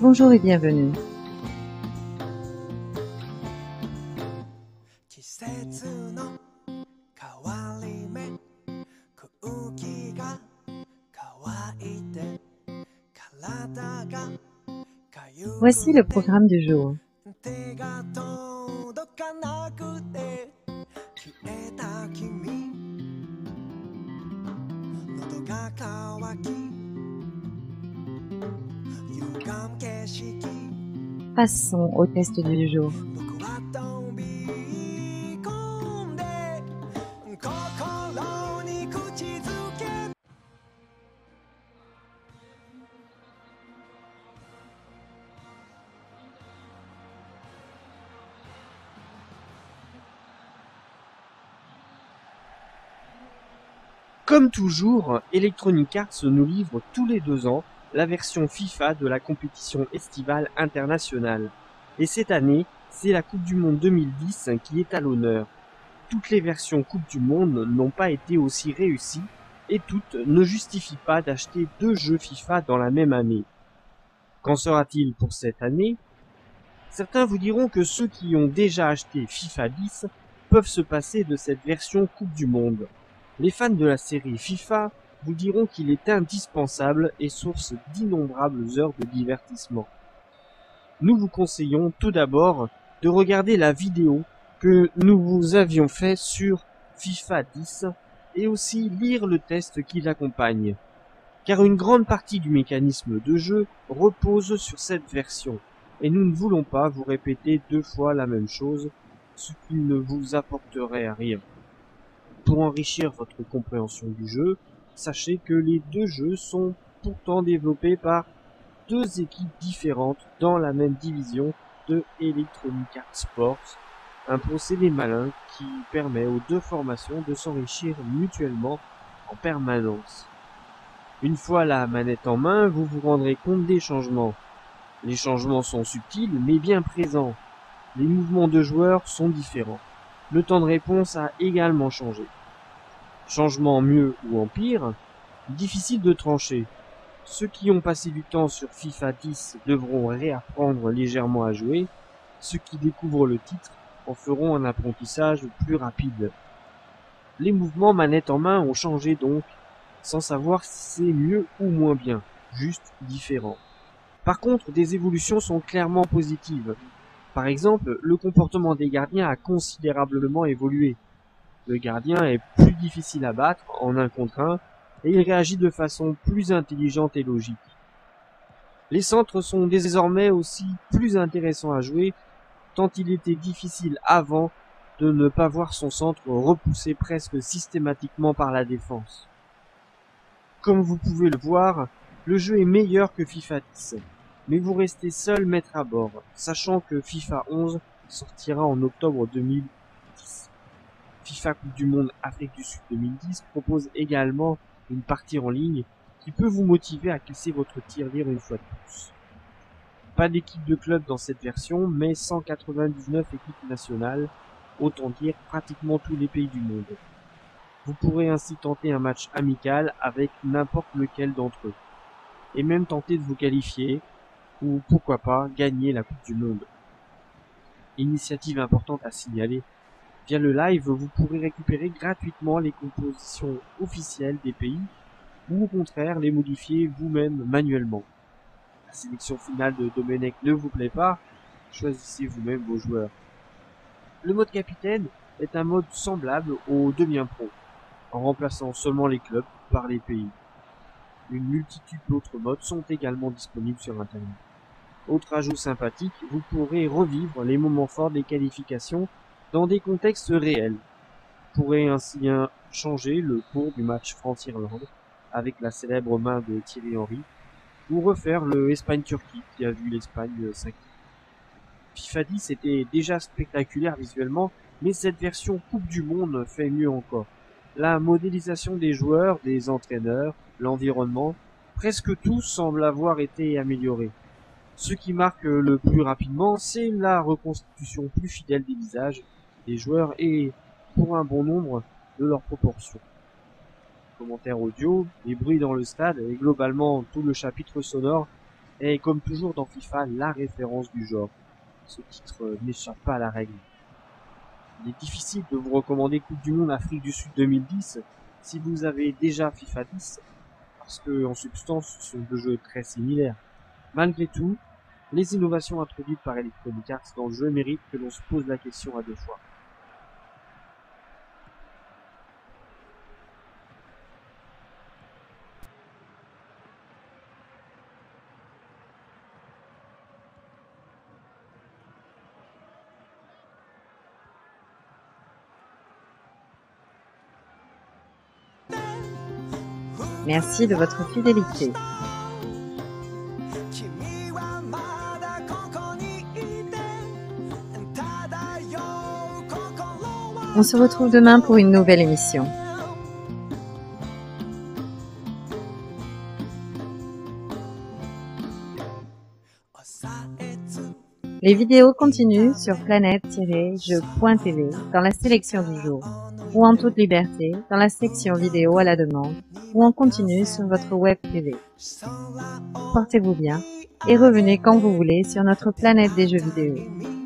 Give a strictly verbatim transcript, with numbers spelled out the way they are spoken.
Bonjour et bienvenue. Voici le programme du jour. Passons au test du jour. Comme toujours, Electronic Arts nous livre tous les deux ans la version FIFA de la compétition estivale internationale. Et cette année, c'est la Coupe du Monde deux mille dix qui est à l'honneur. Toutes les versions Coupe du Monde n'ont pas été aussi réussies et toutes ne justifient pas d'acheter deux jeux FIFA dans la même année. Qu'en sera-t-il pour cette année? Certains vous diront que ceux qui ont déjà acheté FIFA dix peuvent se passer de cette version Coupe du Monde. Les fans de la série FIFA vous diront qu'il est indispensable et source d'innombrables heures de divertissement. Nous vous conseillons tout d'abord de regarder la vidéo que nous vous avions fait sur FIFA dix et aussi lire le test qui l'accompagne. Car une grande partie du mécanisme de jeu repose sur cette version et nous ne voulons pas vous répéter deux fois la même chose, ce qui ne vous apporterait rien. Pour enrichir votre compréhension du jeu, sachez que les deux jeux sont pourtant développés par deux équipes différentes dans la même division de Electronic Arts Sports, un procédé malin qui permet aux deux formations de s'enrichir mutuellement en permanence. Une fois la manette en main, vous vous rendrez compte des changements. Les changements sont subtils mais bien présents. Les mouvements de joueurs sont différents. Le temps de réponse a également changé. Changement mieux ou en pire, difficile de trancher. Ceux qui ont passé du temps sur FIFA dix devront réapprendre légèrement à jouer. Ceux qui découvrent le titre en feront un apprentissage plus rapide. Les mouvements manette en main ont changé donc, sans savoir si c'est mieux ou moins bien, juste différent. Par contre, des évolutions sont clairement positives. Par exemple, le comportement des gardiens a considérablement évolué. Le gardien est plus difficile à battre en un contre un et il réagit de façon plus intelligente et logique. Les centres sont désormais aussi plus intéressants à jouer tant il était difficile avant de ne pas voir son centre repoussé presque systématiquement par la défense. Comme vous pouvez le voir, le jeu est meilleur que FIFA dix. Mais vous restez seul maître à bord, sachant que FIFA onze sortira en octobre deux mille dix. FIFA Coupe du Monde Afrique du Sud deux mille dix propose également une partie en ligne qui peut vous motiver à casser votre tirelire une fois de plus. Pas d'équipe de club dans cette version, mais cent quatre-vingt-dix-neuf équipes nationales, autant dire pratiquement tous les pays du monde. Vous pourrez ainsi tenter un match amical avec n'importe lequel d'entre eux, et même tenter de vous qualifier, ou pourquoi pas gagner la Coupe du Monde. Initiative importante à signaler, via le live vous pourrez récupérer gratuitement les compositions officielles des pays ou au contraire les modifier vous-même manuellement. La sélection finale de Domenech ne vous plaît pas, choisissez vous-même vos joueurs. Le mode capitaine est un mode semblable au Devient Pro, en remplaçant seulement les clubs par les pays. Une multitude d'autres modes sont également disponibles sur internet. Autre ajout sympathique, vous pourrez revivre les moments forts des qualifications dans des contextes réels. Vous pourrez ainsi changer le cours du match France-Irlande avec la célèbre main de Thierry Henry ou refaire le Espagne-Turquie qui a vu l'Espagne s'acquitter. FIFA dix était déjà spectaculaire visuellement, mais cette version Coupe du Monde fait mieux encore. La modélisation des joueurs, des entraîneurs, l'environnement, presque tout semble avoir été amélioré. Ce qui marque le plus rapidement, c'est la reconstitution plus fidèle des visages des joueurs et, pour un bon nombre, de leurs proportions. Commentaires audio, les bruits dans le stade et globalement tout le chapitre sonore est comme toujours dans FIFA la référence du genre. Ce titre n'échappe pas à la règle. Il est difficile de vous recommander Coupe du Monde Afrique du Sud deux mille dix si vous avez déjà FIFA dix, parce que en substance ce sont deux jeux très similaires. Malgré tout, les innovations introduites par Electronic Arts dans le jeu méritent que l'on se pose la question à deux fois. Merci de votre fidélité. On se retrouve demain pour une nouvelle émission. Les vidéos continuent sur planète tiret jeux point t v dans la sélection du jour, ou en toute liberté dans la section vidéo à la demande, ou en continu sur votre web T V. Portez-vous bien et revenez quand vous voulez sur notre planète des jeux vidéo.